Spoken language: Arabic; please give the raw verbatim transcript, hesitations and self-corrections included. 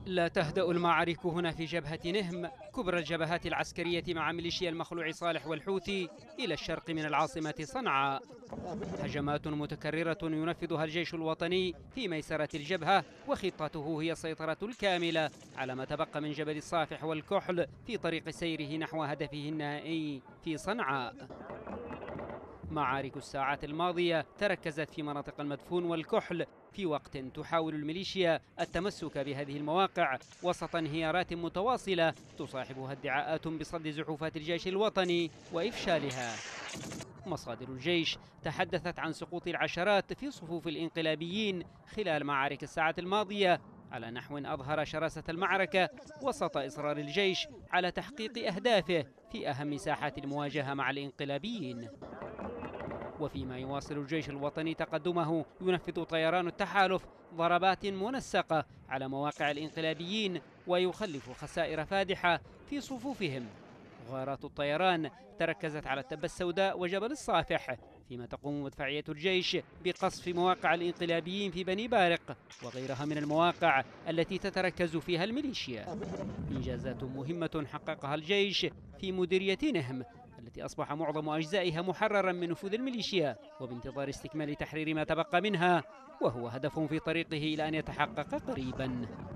لا تهدأ المعارك هنا في جبهة نهم، كبرى الجبهات العسكرية مع ميليشيا المخلوع صالح والحوثي إلى الشرق من العاصمة صنعاء. هجمات متكررة ينفذها الجيش الوطني في ميسرة الجبهة، وخطته هي السيطرة الكاملة على ما تبقى من جبل الصافح والكحل في طريق سيره نحو هدفه النهائي في صنعاء. معارك الساعات الماضية تركزت في مناطق المدفون والكحل، في وقت تحاول الميليشيا التمسك بهذه المواقع وسط انهيارات متواصلة تصاحبها ادعاءات بصد زحوفات الجيش الوطني وإفشالها. مصادر الجيش تحدثت عن سقوط العشرات في صفوف الانقلابيين خلال معارك الساعات الماضية، على نحو أظهر شراسة المعركة وسط إصرار الجيش على تحقيق أهدافه في أهم ساحات المواجهة مع الانقلابيين. وفيما يواصل الجيش الوطني تقدمه، ينفذ طيران التحالف ضربات منسقة على مواقع الانقلابيين ويخلف خسائر فادحة في صفوفهم. غارات الطيران تركزت على التبة السوداء وجبل الصافح، فيما تقوم مدفعية الجيش بقصف مواقع الانقلابيين في بني بارق وغيرها من المواقع التي تتركز فيها الميليشيا. إنجازات مهمة حققها الجيش في مديرية نهم التي أصبح معظم أجزائها محررا من نفوذ الميليشيا، وبانتظار استكمال تحرير ما تبقى منها، وهو هدف في طريقه إلى أن يتحقق قريبا.